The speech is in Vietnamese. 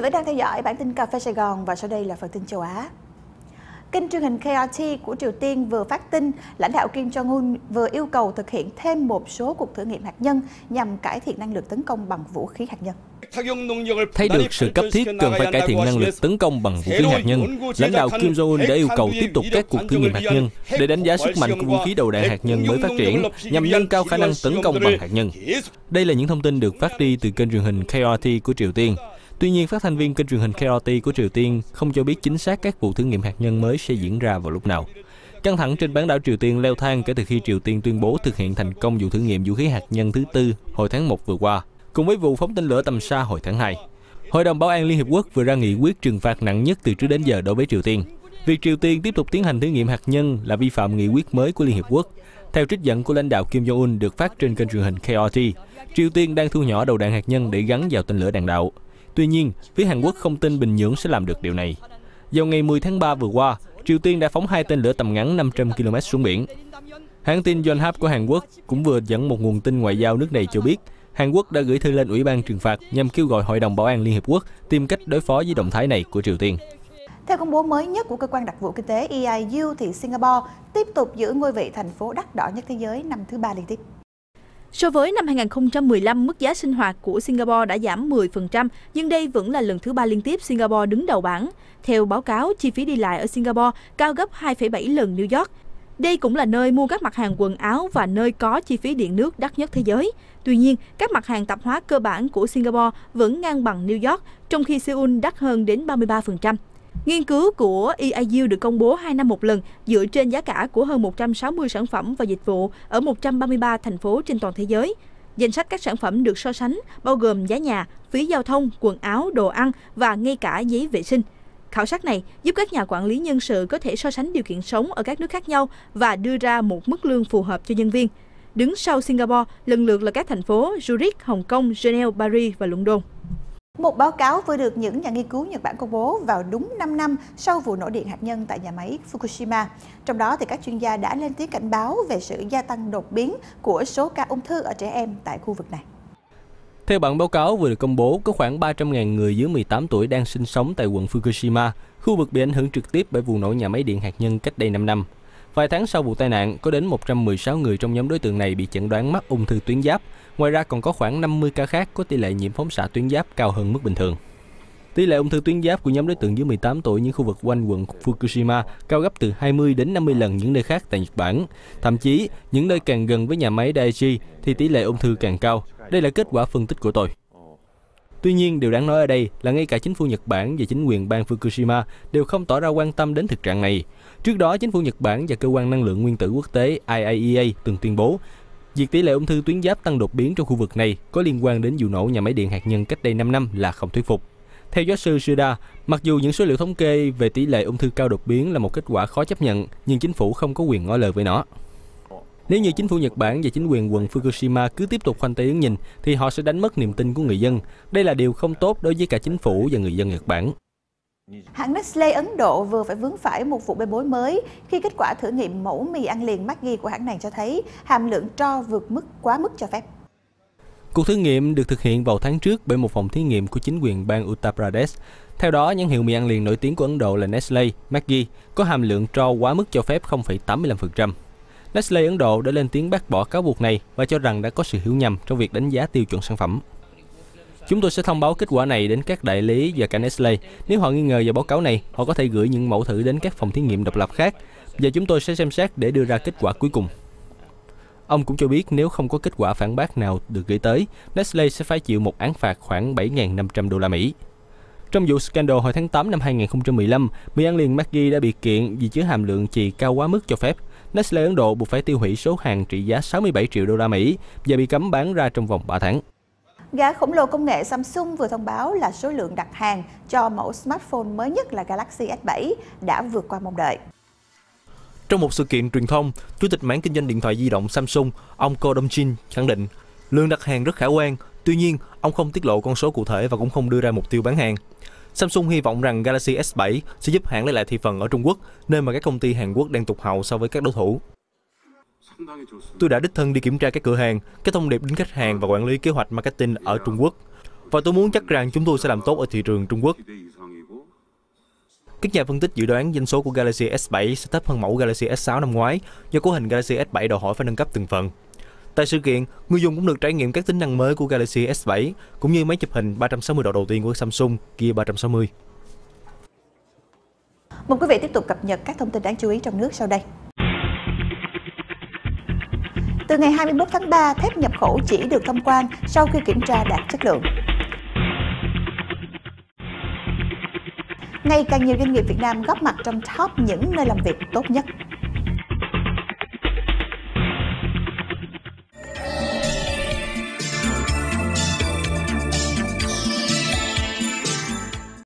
vẫn đang theo dõi bản tin Cà phê Sài Gòn và sau đây là phần tin châu Á. Kênh truyền hình KRT của Triều Tiên vừa phát tin lãnh đạo Kim Jong-un vừa yêu cầu thực hiện thêm một số cuộc thử nghiệm hạt nhân nhằm cải thiện năng lực tấn công bằng vũ khí hạt nhân. Thấy được sự cấp thiết cần phải cải thiện năng lực tấn công bằng vũ khí hạt nhân, lãnh đạo Kim Jong-un đã yêu cầu tiếp tục các cuộc thử nghiệm hạt nhân để đánh giá sức mạnh của vũ khí đầu đạn hạt nhân mới phát triển nhằm nâng cao khả năng tấn công bằng hạt nhân. Đây là những thông tin được phát đi từ kênh truyền hình KRT của Triều Tiên. Tuy nhiên, phát thanh viên kênh truyền hình KRT của Triều Tiên không cho biết chính xác các vụ thử nghiệm hạt nhân mới sẽ diễn ra vào lúc nào. Căng thẳng trên bán đảo Triều Tiên leo thang kể từ khi Triều Tiên tuyên bố thực hiện thành công vụ thử nghiệm vũ khí hạt nhân thứ tư hồi tháng 1 vừa qua, cùng với vụ phóng tên lửa tầm xa hồi tháng 2. Hội đồng Bảo an Liên Hiệp Quốc vừa ra nghị quyết trừng phạt nặng nhất từ trước đến giờ đối với Triều Tiên. Việc Triều Tiên tiếp tục tiến hành thử nghiệm hạt nhân là vi phạm nghị quyết mới của Liên Hiệp Quốc. Theo trích dẫn của lãnh đạo Kim Jong-un được phát trên kênh truyền hình KRT, Triều Tiên đang thu nhỏ đầu đạn hạt nhân để gắn vào tên lửa đạn đạo. Tuy nhiên, phía Hàn Quốc không tin Bình Nhưỡng sẽ làm được điều này. Vào ngày 10 tháng 3 vừa qua, Triều Tiên đã phóng 2 tên lửa tầm ngắn 500 km xuống biển. Hãng tin Yonhap của Hàn Quốc cũng vừa dẫn một nguồn tin ngoại giao nước này cho biết, Hàn Quốc đã gửi thư lên Ủy ban trừng phạt nhằm kêu gọi Hội đồng Bảo an Liên Hiệp Quốc tìm cách đối phó với động thái này của Triều Tiên. Theo công bố mới nhất của cơ quan đặc vụ kinh tế EIU, thì Singapore tiếp tục giữ ngôi vị thành phố đắt đỏ nhất thế giới năm thứ 3 liên tiếp. So với năm 2015, mức giá sinh hoạt của Singapore đã giảm 10%, nhưng đây vẫn là lần thứ 3 liên tiếp Singapore đứng đầu bảng. Theo báo cáo, chi phí đi lại ở Singapore cao gấp 2,7 lần New York. Đây cũng là nơi mua các mặt hàng quần áo và nơi có chi phí điện nước đắt nhất thế giới. Tuy nhiên, các mặt hàng tạp hóa cơ bản của Singapore vẫn ngang bằng New York, trong khi Seoul đắt hơn đến 33%. Nghiên cứu của EIU được công bố 2 năm một lần dựa trên giá cả của hơn 160 sản phẩm và dịch vụ ở 133 thành phố trên toàn thế giới. Danh sách các sản phẩm được so sánh bao gồm giá nhà, phí giao thông, quần áo, đồ ăn và ngay cả giấy vệ sinh. Khảo sát này giúp các nhà quản lý nhân sự có thể so sánh điều kiện sống ở các nước khác nhau và đưa ra một mức lương phù hợp cho nhân viên. Đứng sau Singapore lần lượt là các thành phố Zurich, Hồng Kông, Geneva, Paris và London. Một báo cáo vừa được những nhà nghiên cứu Nhật Bản công bố vào đúng 5 năm sau vụ nổ điện hạt nhân tại nhà máy Fukushima. Trong đó, thì các chuyên gia đã lên tiếng cảnh báo về sự gia tăng đột biến của số ca ung thư ở trẻ em tại khu vực này. Theo bản báo cáo vừa được công bố, có khoảng 300.000 người dưới 18 tuổi đang sinh sống tại quận Fukushima, khu vực bị ảnh hưởng trực tiếp bởi vụ nổ nhà máy điện hạt nhân cách đây 5 năm. Vài tháng sau vụ tai nạn, có đến 116 người trong nhóm đối tượng này bị chẩn đoán mắc ung thư tuyến giáp. Ngoài ra còn có khoảng 50 ca khác có tỷ lệ nhiễm phóng xạ tuyến giáp cao hơn mức bình thường. Tỷ lệ ung thư tuyến giáp của nhóm đối tượng dưới 18 tuổi những khu vực quanh quận Fukushima cao gấp từ 20 đến 50 lần những nơi khác tại Nhật Bản. Thậm chí, những nơi càng gần với nhà máy Daiichi thì tỷ lệ ung thư càng cao. Đây là kết quả phân tích của tôi. Tuy nhiên, điều đáng nói ở đây là ngay cả chính phủ Nhật Bản và chính quyền bang Fukushima đều không tỏ ra quan tâm đến thực trạng này. Trước đó, chính phủ Nhật Bản và cơ quan năng lượng nguyên tử quốc tế IAEA từng tuyên bố việc tỷ lệ ung thư tuyến giáp tăng đột biến trong khu vực này có liên quan đến vụ nổ nhà máy điện hạt nhân cách đây 5 năm là không thuyết phục. Theo giáo sư Suda, mặc dù những số liệu thống kê về tỷ lệ ung thư cao đột biến là một kết quả khó chấp nhận, nhưng chính phủ không có quyền ngỏ lời với nó. Nếu như chính phủ Nhật Bản và chính quyền quận Fukushima cứ tiếp tục khoanh tay đứng nhìn, thì họ sẽ đánh mất niềm tin của người dân. Đây là điều không tốt đối với cả chính phủ và người dân Nhật Bản. Hãng Nestle Ấn Độ vừa phải vướng phải một vụ bê bối mới khi kết quả thử nghiệm mẫu mì ăn liền Maggi của hãng này cho thấy hàm lượng tro vượt quá mức cho phép. Cuộc thử nghiệm được thực hiện vào tháng trước bởi một phòng thí nghiệm của chính quyền bang Uttar Pradesh. Theo đó, nhãn hiệu mì ăn liền nổi tiếng của Ấn Độ là Nestle Maggi có hàm lượng tro quá mức cho phép 0,85%. Nestle Ấn Độ đã lên tiếng bác bỏ cáo buộc này và cho rằng đã có sự hiểu nhầm trong việc đánh giá tiêu chuẩn sản phẩm. Chúng tôi sẽ thông báo kết quả này đến các đại lý và cả Nestle. Nếu họ nghi ngờ về báo cáo này, họ có thể gửi những mẫu thử đến các phòng thí nghiệm độc lập khác và chúng tôi sẽ xem xét để đưa ra kết quả cuối cùng. Ông cũng cho biết nếu không có kết quả phản bác nào được gửi tới, Nestle sẽ phải chịu một án phạt khoảng 7.500 đô la Mỹ. Trong vụ scandal hồi tháng 8 năm 2015, mì ăn liền Maggi đã bị kiện vì chứa hàm lượng chì cao quá mức cho phép. Nestle Ấn Độ buộc phải tiêu hủy số hàng trị giá 67 triệu đô la Mỹ và bị cấm bán ra trong vòng 3 tháng. Gã khổng lồ công nghệ Samsung vừa thông báo là số lượng đặt hàng cho mẫu smartphone mới nhất là Galaxy S7 đã vượt qua mong đợi. Trong một sự kiện truyền thông, Chủ tịch mảng kinh doanh điện thoại di động Samsung, ông Ko Dong-jin khẳng định lượng đặt hàng rất khả quan. Tuy nhiên, ông không tiết lộ con số cụ thể và cũng không đưa ra mục tiêu bán hàng. Samsung hy vọng rằng Galaxy S7 sẽ giúp hãng lấy lại thị phần ở Trung Quốc, nơi mà các công ty Hàn Quốc đang tụt hậu so với các đối thủ. Tôi đã đích thân đi kiểm tra các cửa hàng, các thông điệp đến khách hàng và quản lý kế hoạch marketing ở Trung Quốc. và tôi muốn chắc rằng chúng tôi sẽ làm tốt ở thị trường Trung Quốc. Các nhà phân tích dự đoán doanh số của Galaxy S7 sẽ thấp hơn mẫu Galaxy S6 năm ngoái do cấu hình Galaxy S7 đòi hỏi phải nâng cấp từng phần. Tại sự kiện, người dùng cũng được trải nghiệm các tính năng mới của Galaxy S7 cũng như máy chụp hình 360 độ đầu tiên của Samsung Gear 360. Mời quý vị tiếp tục cập nhật các thông tin đáng chú ý trong nước sau đây. Từ ngày 21 tháng 3, thép nhập khẩu chỉ được thông quan sau khi kiểm tra đạt chất lượng. Ngày càng nhiều doanh nghiệp Việt Nam góp mặt trong top những nơi làm việc tốt nhất.